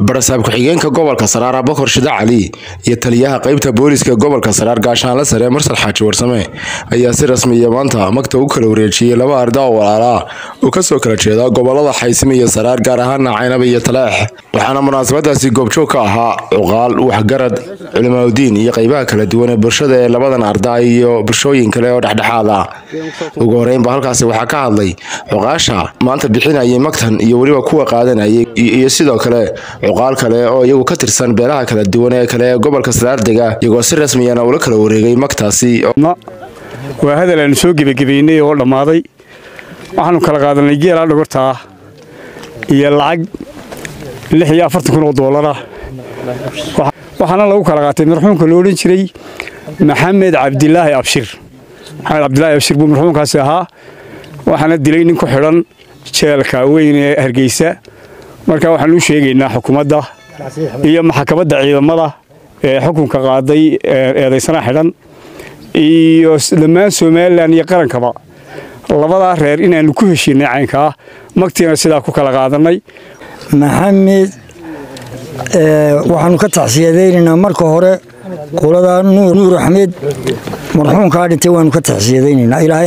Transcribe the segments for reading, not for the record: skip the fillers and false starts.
barasaab ku-xigeenka gobolka Saraar Abubakar Shida Cali iyo taliyaha qaybta booliska gobolka Saraar Gaashaanle Sare Marsal Xaaji Warsame ayaa si rasmi ah maanta magta u kala wareejiyay laba arday oo walaala oo ka soo kala jeeda gobolada Xaysime iyo Saraar gaar ahaan Caynaba iyo Talaax waxaana munaasabadaasi goobjoog ka ahaa uqaal waxgarad culimaadudiin iyo qaybaha kala duwan ee bulshada ee labadan arday iyo bulshooyin kale oo dhexdhexaad ah ugu horeyn halkaas waxaa ka hadlay uqaasha maanta bixinayay magtan iyo waliba kuwa qaadanayay iyo sidoo kale uqaal kale oo iyagu ka tirsan beelaha kala duwan ee kale gobolka Saraar dega iyagoo si rasmi ah ula kala wareegay magtaasi waa hadal aan soo gabagabeynay oo dhamaaday waxaanu kala qaadanay geela dhogorta iyo lacag $46,000 waxaana lagu kala qaatay marxuumka loo oran jiray Maxamed Cabdilaahi Abshir buu marxuumkaasi ahaa waxaana dilay nin ku xiran jeelka weyn ee Hargeysa marka waxaan u sheegaynaa xukuumadda iyo maxkamadda ciidamada ee xukunka qaaday eedeysana xiran iyo dhammaan Soomaaliland iyo qarankaba labada reer inaan ku heshiinay caynka magtiina sidaa ku kala qaadanay maxamed waxaanu ka taxsiyadeynaa marka hore qolada nuur axmed marxuumka dhintay waanu ka taxsiyadeynaa ilaahay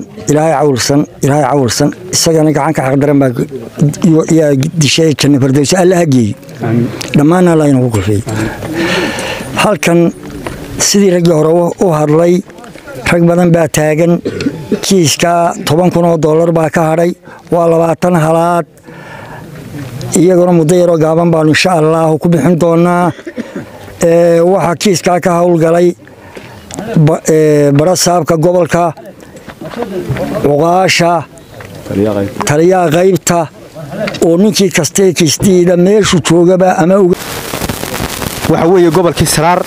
cawlsan isagana gacan ka xaqdaran baa yaa dishay kan fardoos Allah hageey dhamaana la inuu qofay halkan sidii rag hore u hadlay rag badan baa taagan kiiska $10,000 baa ka haray waa 20 halaad iyagoo muddo yar oo gaaban baan insha Allah ku bixin doonaa waxa kiiska ka hawlgalay barasaabka gobolka uqaasha taliyaha qaybta oo ninkii kastee kiistiida meeshu joogaba ama waxa weeye gobolkii Saraar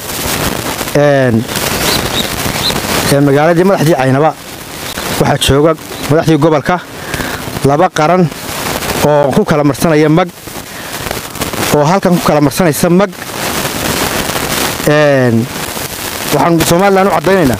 magaaladii madaxdii Caynaba waxa jooga madaxdii gobolka laba qaran oo ku kala marsanaya mag oo halkan ku kala marsanaysa mag waxaan Soomaaliland u cadeynaynaa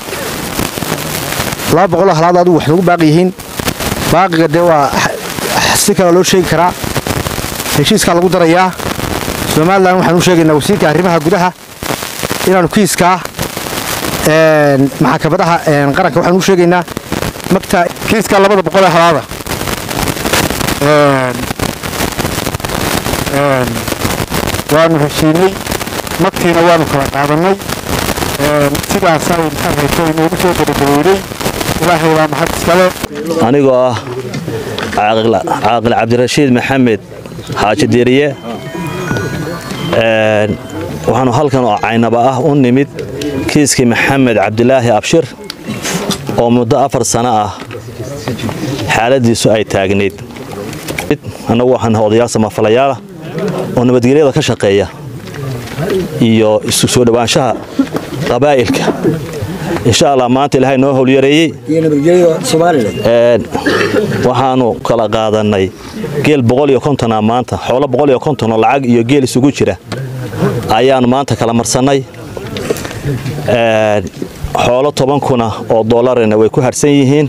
200 halaad wax lagu baaqi yihiin baaqiga de waa si kala loo sheegi karaa heshiiska lagu darayaa Soomaaliland waxaan u sheegaynaa wasiirka arrimaha gudaha inaanu kiiska maxkamadaha qaranka waxaan u sheegaynaa magta kiiska 200 halaada waanu heshiinay magtiina waanu kala qaadanay sidaas ay maxay inuu soo gudbiyay ilaahay waa mahad iskale anigoo ah caaqil Cabdirashiid Maxamed Xaaji Diiriye waxaanu halkan oo Caynaba ah u nimid kiiskii Maxamed Cabdilaahi Abshir oo muddo 4 sano ah xaaladiisu ay taagneed anagu waxaan odayaal samafalayaal oo nabadgelyada ka shaqeeya iyo isu soo dhawaanshaha qabaa'ilka insha Allah maanta ilaahay noo howl yareeyay nabadgelyada Soomaaliland waxaanu kala qaadanay geel 150 maanta xoolo 150 oo lacag iyo geel isugu jira ayaan maanta kala marsanay xoolo $10,000 way ku harsan yihiin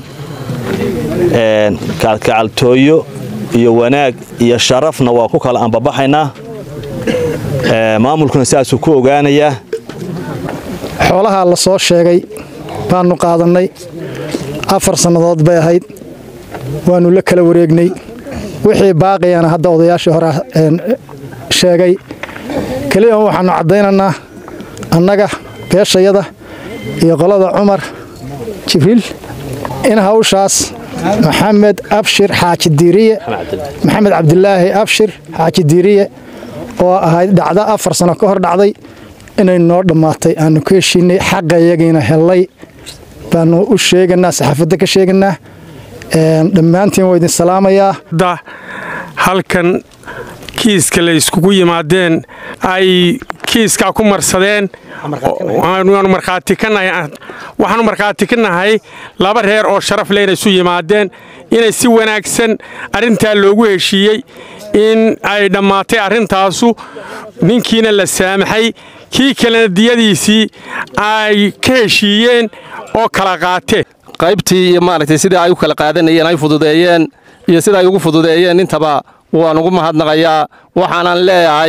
kalkaaltooyo iyo wanaag iyo sharafna waa ku kala anbabaxaynaa maamulkuna sidaas ku ogaanaya xoolaha la soo sheegay baanu qaadanay 4 sanadood bay ahayd waanu la kala wareegnay wixii baaqiyana hadda odayaashii hore sheegay kaliya waxaanu cadeynaynaa annaga beeshayada iyo qolada Cumar Jibriil in hawshaas Maxamed Abshir Xaaji Diiriye Maxamed Cabdilaahi Abshir Xaaji Diiriye oo ahayd dhacda 4 sano ka hor dhacday inay noo dhamaatay aanu ka heshiinay xaqayagiina helay baanu u sheeganaa saxaafadda ka sheeganaa dhammaantiin waa idin salaamayaa halkan kiiska la iskugu yimaadeen ay kiiska ku marsadeen waxaanu markhaati ka nahay laba reer oo sharaf leh inay isu yimaadeen inay si wanaagsan arinta loogu heshiiyay in ay dhamaatay arintaasu ninkiina la saamaxay kii kale diyadiisii ay ka heshiiyeen oo kala qaateen qaybtii maaragtay sidii ay u kala qaadanayeen ay fududeeyeen iyo sida ay ugu fududeeyeen intaba waan ugu mahadnaqayaa waxaan leeyahay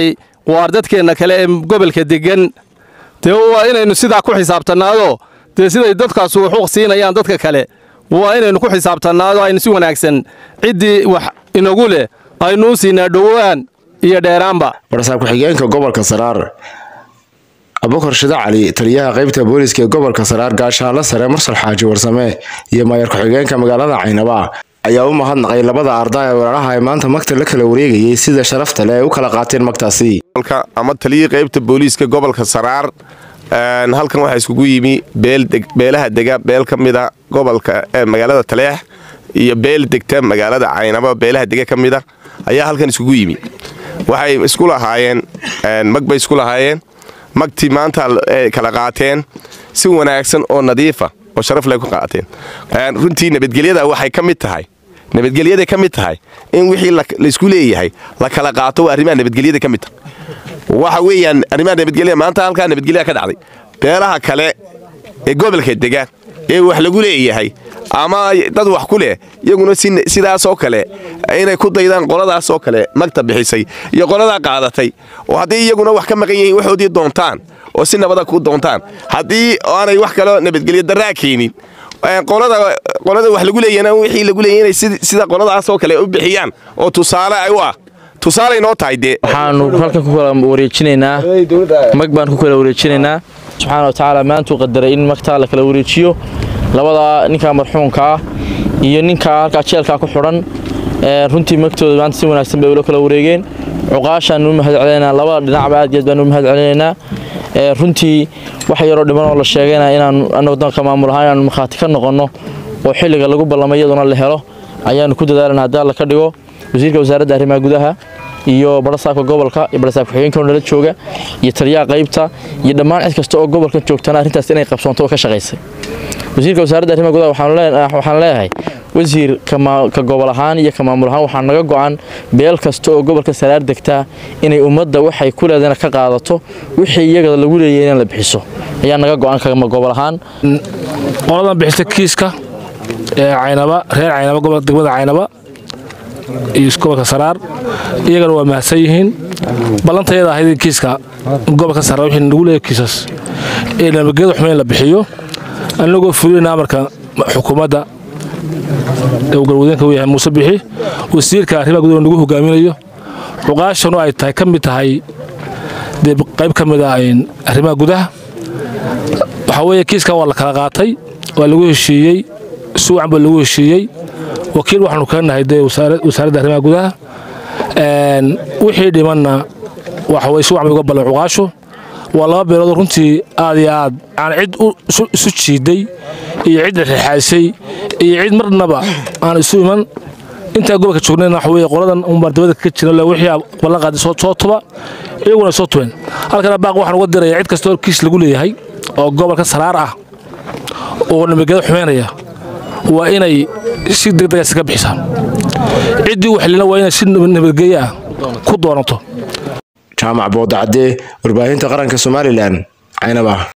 waa dadkeenna kale ee gobolka degan dee waa inaynu sidaa ku xisaabtannaado dee siday dadkaasu xuquuq siinayaan dadka kale waa inaynu ku xisaabtannaado aynu si wanaagsan ciddii wax inagu leh aynu u siinaa dhowaan iyo dheeraanba. Barsaab ku-xigeenka gobolka Saraar Abubakar Shida Cali, taliyaha qaybta booliska ee gobolka Saraar gaashaanle sare Mursal Xaaji Warsame iyo maayar ku-xigeenka magaalada Caynaba ayaa u mahadnaqay labada arday ee walaalaha ee maanta magta la kala wareegayay sida sharafta leh ay u kala qaateen magtaasi. ama taliyaha qaybta booliska gobolka Saraar halkan waxa iskugu yimi beelaha dega beel kamida gobolka ee magaalada Taleex iyo beel degta magaalada Caynaba beelaha dega kamida ayaa halkan iskugu yimi. waxay isku lahaayeen magbay isku lahaayeen magti maanta kala qaateen si wanaagsan oo nadiif ah oo sharaf leh ku qaateen. runtii nabadgelyada waxay kamid tahay in wixii la isku leeyahay la kala qaato arrimaha nabadgelyada kamid tahay. waxa weeyaan arrimaha nabadgelyada maanta halka nabadgelyada ka dhacday beelaha kale ee gobolka dega ee wax lagu leeyahay ama dad wax ku leh iyaguna sidaas oo kale inay ku daydaan qoladaas oo kale magta bixisay iyo qolada qaadatay oo hadii iyaguna wax ka maqan yihiin waxoodii doontaan oo si nabad ah ku doontaan hadii aanay wax kale nabadgelyo daraa keenin qolada wax lagu leeyahay wixii lagu leeyahay sida qoladaas oo kale u bixiyaan oo tusaale ay tusaale inoo tahay de waxaanu halkan ku kala wareejinaynaa mag baan ku kala wareejinaynaa subxaanahu wa ta'aala maantu qadaray in magta la kala wareejiyo labada ninka marxuunka iyo ninka halka jeelka ku xiran runtii magtooda maanta si wanaagsan bay u kala wareegeen cuqaashan u mahadcelinaa labada dhinac aad iyo aad baan u mahadcelinaa runtii waxa yaro dhiman oo la sheegayna inaan anagu maamul ahaan aan marxaati ka noqono oo xilliga lagu balamayduna la helo ayaanu ku dadaalanaa hadaa la ka dhigo wasiirka wasaaradda arrimaha gudaha iyo barsaabka gobolka iyo barsaabka xigeenka oo la jooga iyo taliyaha qaybta iyo dhammaan cid kasta oo gobolka joogtana arintaas inay qabsoonto oo ka shaqeysay. wasiirka wasaaradda arrimaha gudaha waxaan leeyahay wasiir ka gobol ahaan iyo ka maamul ahaan waxaan naga go'an beel kasta oo gobolka Saraar degta inay ummadda waxay ku leedahay ka qaadato wixii iyaga lagu leeyahay in la bixiso ayaa naga go'an ka gobol ahaan. qoladan bixista kiiska ee Caynaba reer Caynaba gobolka degmada Caynaba iyo gobolka Saraar iyagana waa mahadsan yihiin ballanteeda ahayd kiiska gobolka Saraar wixii nagu leeyahay kiisas ee nabadgelyo xumeyn la bixiyo anagoo fulinaa marka xukuumadda dowladda weeyaan Muuse Bixi wasiirka arrimaha gudaha nagu hogaaminayo cuqaashanu ay tahay kamid tahay qayb kamid ah arrimaha gudaha waxa weeye kiiska waa la kala qaatay waa lagu heshiiyay suucan baa lagu heshiiyay wakiil waxaanu ka nahay wasaaradda arrimaha gudaha wixii dhimanna waxa way suucan uga ballan cuqaasho waa laba beelood runtii aad iyo aad aan cid isu jiiday iyo cid rixaysay iyo cid marnaba aan isu iman inta gobolka joognayna waxa weeye qoladan umardabada ka jira wixii ballan qaaday soo toba iyaguna soo tuwen halkana baaq waxaan uga diray cid kasta oo kiis lagu leeyahay oo gobolka Saraar ah oo nabadgelyo xumeynaya waa inay si degdeg ah iska bixisaan cidii wax lina waa inay si nabadgelyo ah ku doonato. Jaamac Boodacade warbaahinta qaranka Soomaaliland Caynaba.